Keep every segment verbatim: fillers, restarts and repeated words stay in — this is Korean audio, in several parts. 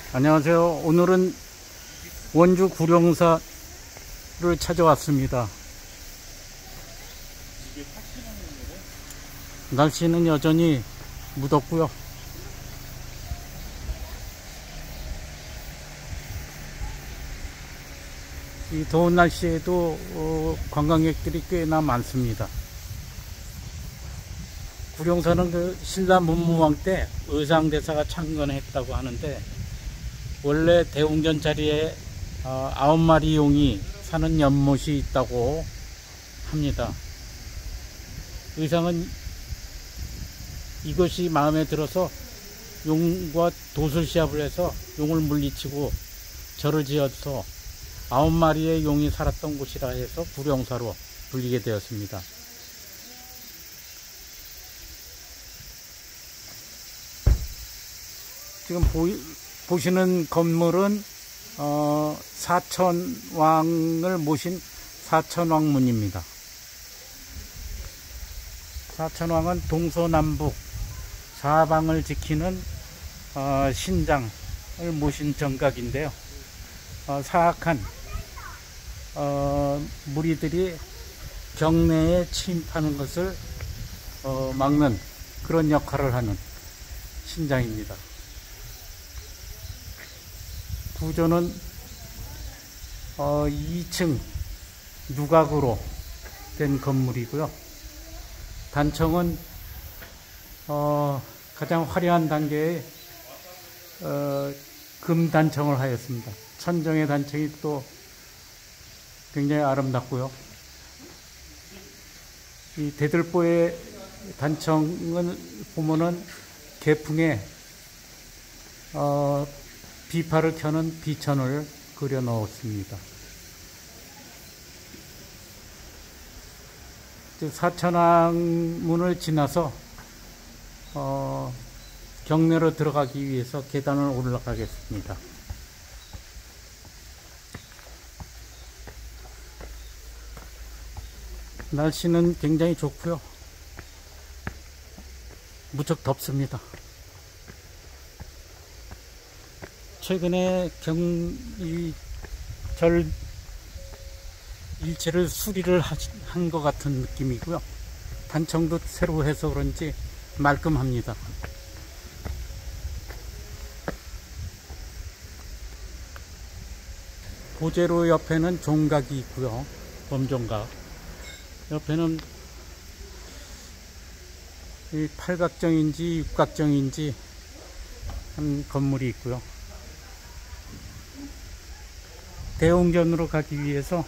안녕하세요. 오늘은 원주 구룡사를 찾아왔습니다. 날씨는 여전히 무덥고요. 이 더운 날씨에도 어, 관광객들이 꽤나 많습니다. 구룡사는 그 신라 문무왕 때 의상대사가 창건했다고 하는데, 원래 대웅전 자리에 어, 아홉 마리 용이 사는 연못이 있다고 합니다. 의상은 이것이 마음에 들어서 용과 도술시합을 해서 용을 물리치고 절을 지어서 아홉 마리의 용이 살았던 곳이라 해서 구룡사로 불리게 되었습니다. 지금 보이, 보시는 건물은 어, 사천왕을 모신 사천왕문입니다. 사천왕은 동서남북 사방을 지키는 어, 신장을 모신 정각인데요. 어, 사악한 어, 무리들이 경내에 침입하는 것을 어, 막는 그런 역할을 하는 신장입니다. 구조는 어, 이 층 누각으로 된 건물이고요. 단청은 어, 가장 화려한 단계의 어, 금단청을 하였습니다. 천정의 단청이 또 굉장히 아름답고요. 이 대들보의 단청을 보면은 개풍에 어, 비파를 켜는 비천을 그려 넣었습니다. 사천왕문을 지나서 어, 경내로 들어가기 위해서 계단을 올라가겠습니다. 날씨는 굉장히 좋고요. 무척 덥습니다. 최근에 경, 이 절 일체를 수리를 한 것 같은 느낌이고요. 단청도 새로 해서 그런지 말끔합니다. 보제로 옆에는 종각이 있고요. 범종각. 옆에는 이 팔각정인지 육각정인지 한 건물이 있고요. 대웅전으로 가기 위해서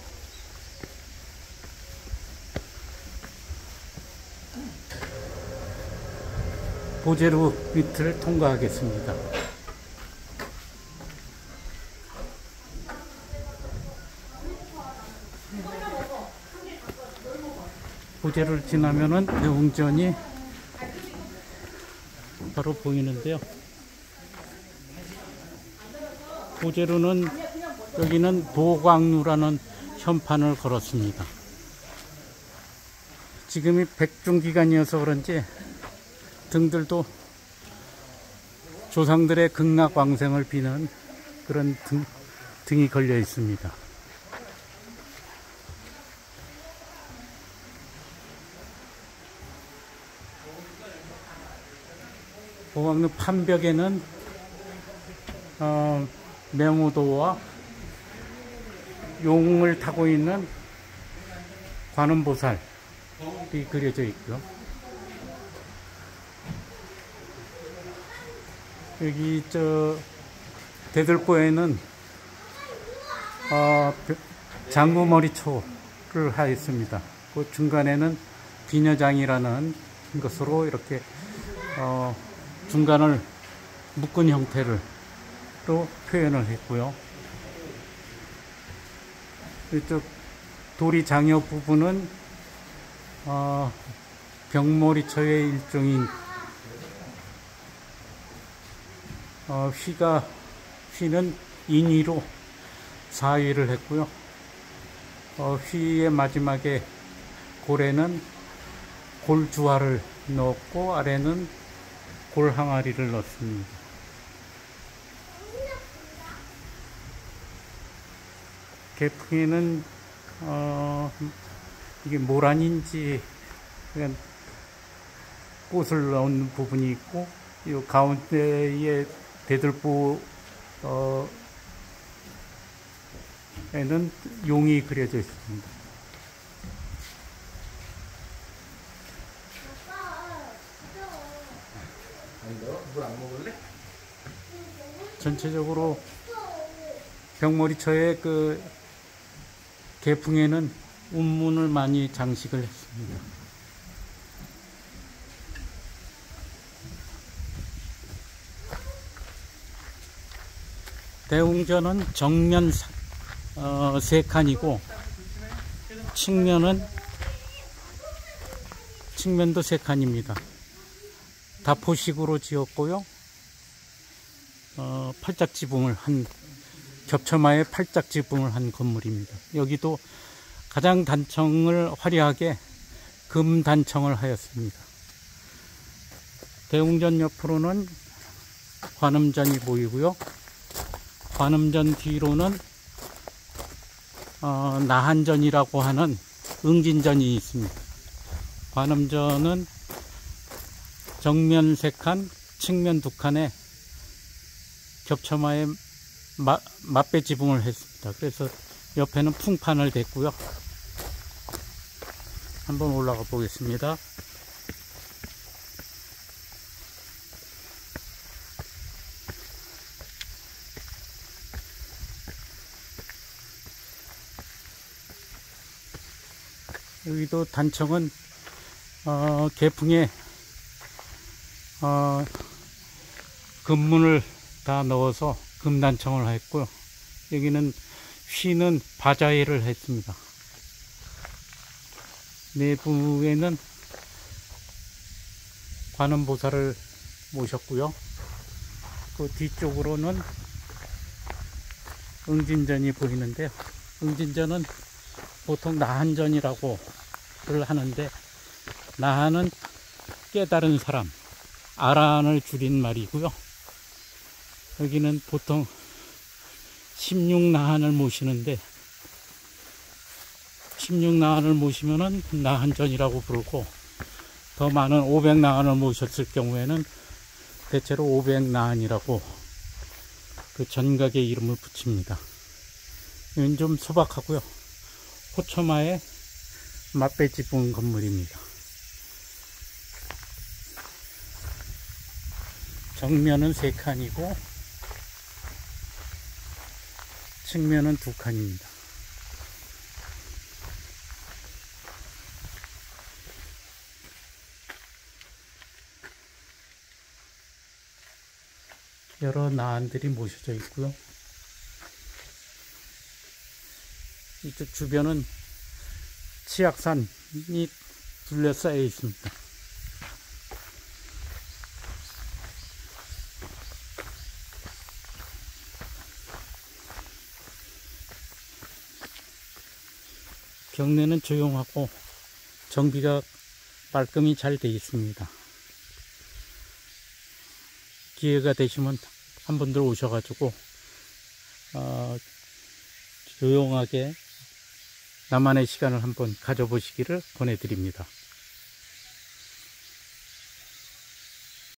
보제로 밑을 통과하겠습니다. 보제를 지나면은 대웅전이 바로 보이는데요. 보제로는 여기는 도광루라는 현판을 걸었습니다. 지금이 백중기간이어서 그런지 등들도 조상들의 극락왕생을 비는 그런 등, 등이 걸려 있습니다. 도광루 판벽에는 어, 명호도와 용을 타고 있는 관음보살이 그려져 있고요. 여기 저 대들보에는 어, 장구머리초를 하였습니다. 그 중간에는 비녀장이라는 것으로 이렇게 어, 중간을 묶은 형태를 또 표현을 했고요. 이쪽 도리장여 부분은 어, 병머리초의 일종인 어, 휘가 휘는 인위로 사위를 했고요. 어, 휘의 마지막에 골에는 골주화를 넣었고 아래는 골항아리를 넣습니다. 개풍에는 어, 이게 모란인지 그냥 꽃을 넣은 부분이 있고, 이 가운데에 대들보 어, 에는 용이 그려져 있습니다. 물 안 먹을래? 전체적으로 벽머리처의 그 개풍에는 운문을 많이 장식을 했습니다. 대웅전은 정면 어, 세 칸이고 측면은 측면도 세 칸입니다. 다포식으로 지었고요. 어, 팔짝 지붕을 한 겹쳐마에 팔짝 지붕을 한 건물입니다. 여기도 가장 단청을 화려하게 금 단청을 하였습니다. 대웅전 옆으로는 관음전이 보이고요. 관음전 뒤로는 어, 나한전이라고 하는 응진전이 있습니다. 관음전은 정면 세 칸, 측면 두 칸에 겹쳐마에 마, 맞배 지붕을 했습니다. 그래서 옆에는 풍판을 댔고요. 한번 올라가 보겠습니다. 여기도 단청은 어, 개풍에 어, 금문을 다 넣어서 금단청을 했고요. 여기는 휘는 바자회를 했습니다. 내부에는 관음보살을 모셨고요. 그 뒤쪽으로는 응진전이 보이는데요. 응진전은 보통 나한전이라고 하는데, 나한은 깨달은 사람, 아란을 줄인 말이고요. 여기는 보통 십육 나한을 모시는데, 십육 나한을 모시면은 나한전이라고 부르고, 더 많은 오백 나한을 모셨을 경우에는 대체로 오백 나한이라고 그 전각의 이름을 붙입니다. 이건 좀 소박하고요. 호초마의 맞배 지붕 건물입니다. 정면은 세 칸이고 측면은 두 칸입니다. 여러 나한들이 모셔져 있고요. 이쪽 주변은 치악산이 둘러싸여 있습니다. 경내는 조용하고 정비가 말끔히 잘 되어 있습니다. 기회가 되시면 한 분들 오셔가지고 어, 조용하게 나만의 시간을 한번 가져보시기를 권해드립니다.